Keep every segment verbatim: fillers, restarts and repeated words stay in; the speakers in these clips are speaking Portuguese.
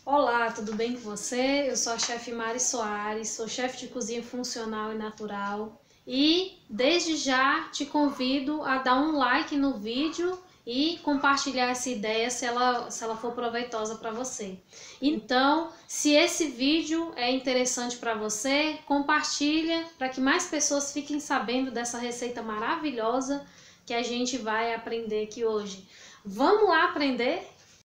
Olá, tudo bem com você? Eu sou a chefe Mari Soares, sou chefe de cozinha funcional e natural e desde já te convido a dar um like no vídeo e compartilhar essa ideia se ela, se ela for proveitosa para você. Então, se esse vídeo é interessante para você, compartilha para que mais pessoas fiquem sabendo dessa receita maravilhosa que a gente vai aprender aqui hoje. Vamos lá aprender?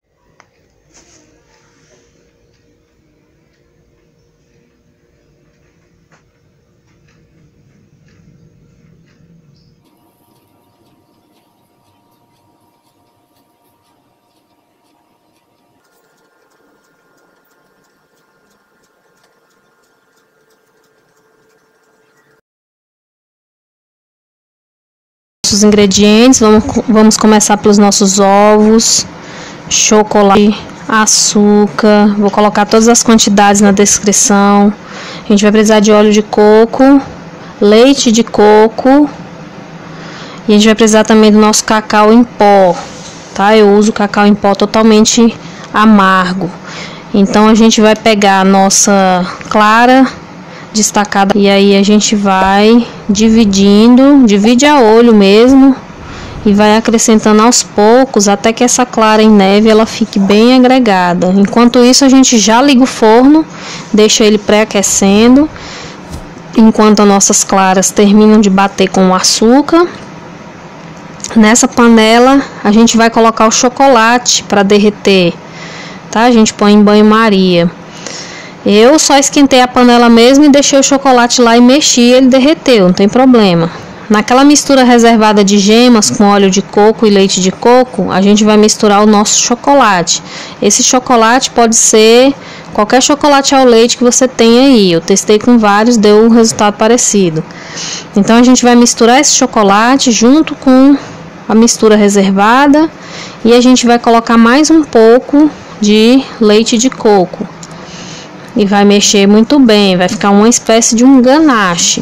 Os ingredientes, vamos, vamos começar pelos nossos ovos, chocolate, açúcar, vou colocar todas as quantidades na descrição. A gente vai precisar de óleo de coco, leite de coco e a gente vai precisar também do nosso cacau em pó, tá? Eu uso cacau em pó totalmente amargo. Então a gente vai pegar a nossa clara destacada e aí a gente vai dividindo, divide a olho mesmo e vai acrescentando aos poucos até que essa clara em neve ela fique bem agregada. Enquanto isso a gente já liga o forno, deixa ele pré-aquecendo enquanto as nossas claras terminam de bater com o açúcar. Nessa panela a gente vai colocar o chocolate para derreter, tá? A gente põe em banho-maria. Eu só esquentei a panela mesmo e deixei o chocolate lá e mexi, ele derreteu, não tem problema. Naquela mistura reservada de gemas com óleo de coco e leite de coco, a gente vai misturar o nosso chocolate. Esse chocolate pode ser qualquer chocolate ao leite que você tenha aí. Eu testei com vários, deu um resultado parecido. Então a gente vai misturar esse chocolate junto com a mistura reservada e a gente vai colocar mais um pouco de leite de coco. E vai mexer muito bem, vai ficar uma espécie de um ganache.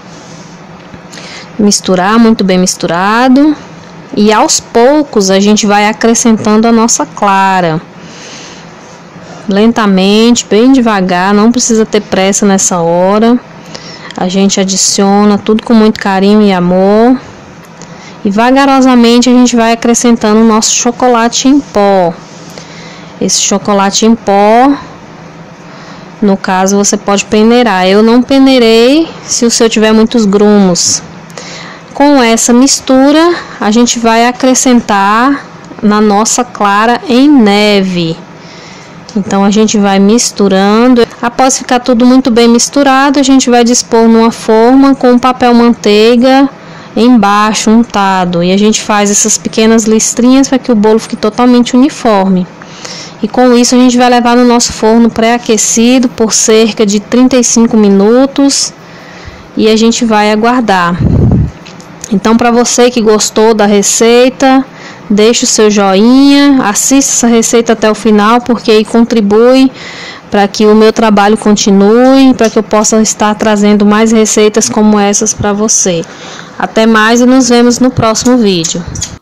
Misturar muito bem misturado. E aos poucos a gente vai acrescentando a nossa clara. Lentamente, bem devagar, não precisa ter pressa nessa hora. A gente adiciona tudo com muito carinho e amor. E vagarosamente a gente vai acrescentando o nosso chocolate em pó. Esse chocolate em pó, no caso, você pode peneirar. Eu não peneirei se o seu tiver muitos grumos. Com essa mistura, a gente vai acrescentar na nossa clara em neve. Então, a gente vai misturando. Após ficar tudo muito bem misturado, a gente vai dispor numa forma com papel manteiga embaixo, untado. E a gente faz essas pequenas listrinhas para que o bolo fique totalmente uniforme. E com isso a gente vai levar no nosso forno pré-aquecido por cerca de trinta e cinco minutos e a gente vai aguardar. Então, para você que gostou da receita, deixe o seu joinha, assista essa receita até o final, porque aí contribui para que o meu trabalho continue, para que eu possa estar trazendo mais receitas como essas para você. Até mais e nos vemos no próximo vídeo.